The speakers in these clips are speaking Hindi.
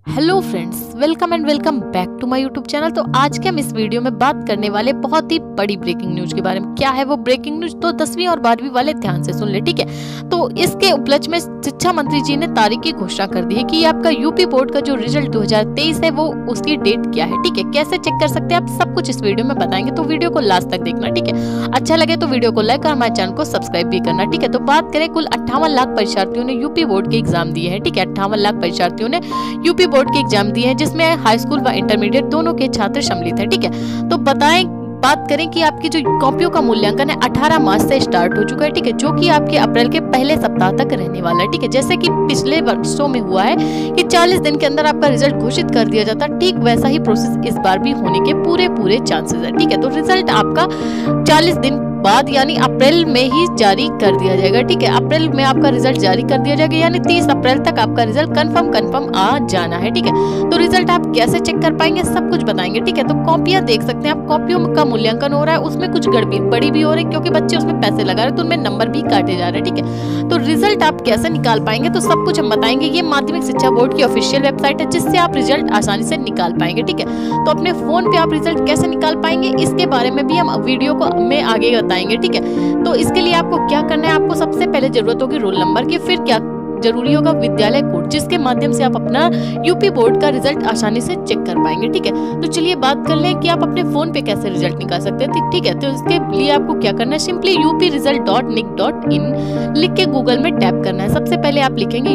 Hello friends, welcome and welcome back to my YouTube channel. तो आज के हम इस वीडियो में बात करने वाले बहुत ही बड़ी ब्रेकिंग न्यूज के बारे में। क्या है वो ब्रेकिंग न्यूज, तो 10वीं और 12वीं वाले ध्यान से सुन ले, ठीक है। तो इसके उपलक्ष्य में शिक्षा मंत्री जी ने तारीख की घोषणा कर दी है कि आपका यूपी बोर्ड का जो रिजल्ट 2023 है वो उसकी डेट क्या है, ठीक है। कैसे चेक कर सकते हैं आप, सब कुछ इस वीडियो में बताएंगे, तो वीडियो को लास्ट तक देखना, ठीक है। अच्छा लगे तो वीडियो को लाइक और हमारे चैनल को सब्सक्राइब भी करना, ठीक है। तो बात करें, कुल 58 लाख परीक्षार्थियों ने यूपी बोर्ड के एग्जाम दिए हैं, ठीक है। 58 लाख परीक्षार्थियों ने यूपी बोर्ड के एग्जाम दिए हैं, जिसमें हाई स्कूल व इंटरमीडिएट दोनों के छात्र सम्मिलित हैं, ठीक है। तो बात करें कि आपकी जो कॉपियों का मूल्यांकन है 18 मार्च से स्टार्ट हो चुका है, ठीक है, जो कि आपके अप्रैल के पहले सप्ताह तक रहने वाला है, ठीक है। जैसे कि पिछले वर्षों में हुआ है कि 40 दिन के अंदर आपका रिजल्ट घोषित कर दिया जाता, ठीक वैसा ही प्रोसेस इस बार भी होने के पूरे चांसेस है, ठीक है। तो रिजल्ट आपका 40 दिन बाद यानी अप्रैल में ही जारी कर दिया जाएगा, ठीक है। अप्रैल में आपका रिजल्ट जारी कर दिया जाएगा, यानी 30 अप्रैल तक आपका रिजल्ट कंफर्म आ जाना है, ठीक है। तो रिजल्ट आप कैसे चेक कर पाएंगे, सब कुछ बताएंगे, ठीक है। तो कॉपियां देख सकते हैं आप, कॉपियों का मूल्यांकन हो रहा है, उसमें कुछ गड़बड़ी भी हो रही है क्योंकि बच्चे उसमें पैसे लगा रहे हैं, तो उनमें नंबर भी काटे जा रहे हैं, ठीक है। तो रिजल्ट आप कैसे निकाल पाएंगे, तो सब कुछ हम बताएंगे। ये माध्यमिक शिक्षा बोर्ड की ऑफिशियल वेबसाइट है, जिससे आप रिजल्ट आसानी से निकाल पाएंगे, ठीक है। तो अपने फोन पे आप रिजल्ट कैसे निकाल पाएंगे, इसके बारे में भी हम वीडियो को में आगे बताएंगे, ठीक है। तो इसके लिए आपको क्या करना है, आपको सबसे पहले जरूरत होगी रोल नंबर की, फिर क्या जरूरी होगा विद्यालय कोड, जिसके माध्यम से आप अपना यूपी बोर्ड का रिजल्ट आसानी से चेक कर पाएंगे, ठीक है। तो चलिए बात कर लें कि आप अपने फोन पे कैसे रिजल्ट निकाल सकते हैं, ठीक है। तो इसके लिए आपको क्या करना है, सिंपली upresult.nic.in लिख के गूगल में टैप करना है। सबसे पहले आप लिखेंगे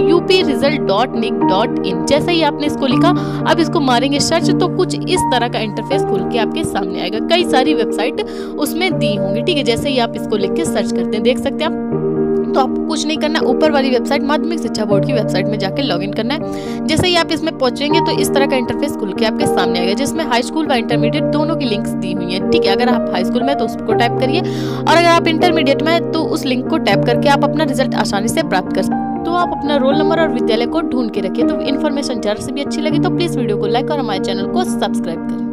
upresult.nic.in। जैसे ही आपने इसको लिखा, अब इसको मारेंगे सर्च, तो कुछ इस तरह का इंटरफेस खुल के आपके सामने आएगा। कई सारी वेबसाइट उसमें दी होंगी, ठीक है। जैसे ही आप इसको लिख के सर्च करते हैं, देख सकते हैं आप। तो आपको कुछ नहीं करना, ऊपर वाली वेबसाइट माध्यमिक शिक्षा बोर्ड की वेबसाइट में जाकर लॉगिन करना है। जैसे ही आप इसमें पहुंचेंगे तो इस तरह का इंटरफेस खुल के आपके सामने आएगा, जिसमें हाई स्कूल व इंटरमीडिएट दोनों की लिंक्स दी हुई है, ठीक है। अगर आप हाई स्कूल में तो उसको टाइप करिए, और अगर आप इंटरमीडिएट में तो उस लिंक को टैप करके आप अपना रिजल्ट आसानी से प्राप्त कर सकते हैं। तो आप अपना रोल नंबर और विद्यालय को ढूंढ के रखिए। तो इन्फॉर्मेशन जरा से भी अच्छी लगी तो प्लीज वीडियो को लाइक और हमारे चैनल को सब्सक्राइब करें।